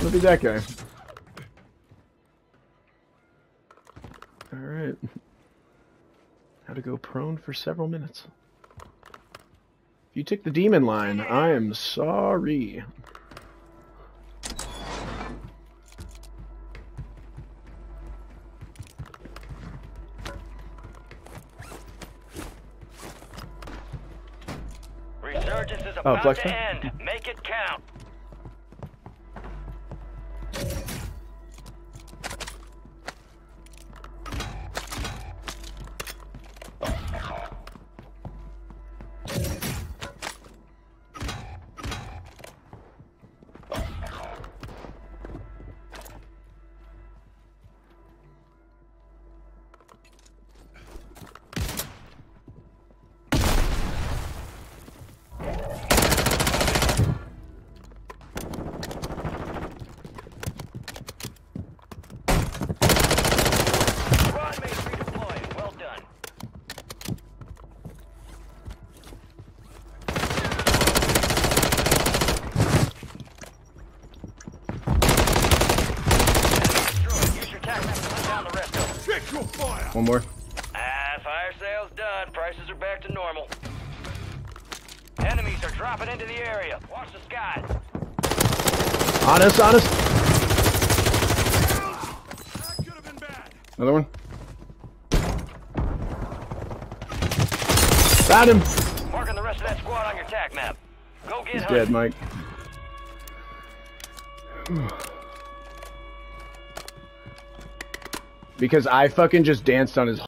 Look at that guy. Alright. Had to go prone for several minutes. If you took the demon line, I am sorry. Resurgence is about to end. Make it count. One more. Fire sale's done. Prices are back to normal. Enemies are dropping into the area. Watch the skies. Honest. That could have been bad. Another one. Got him. Marking the rest of that squad on your tac map. Go get He's hunting. dead, Mike. Because I fucking just danced on his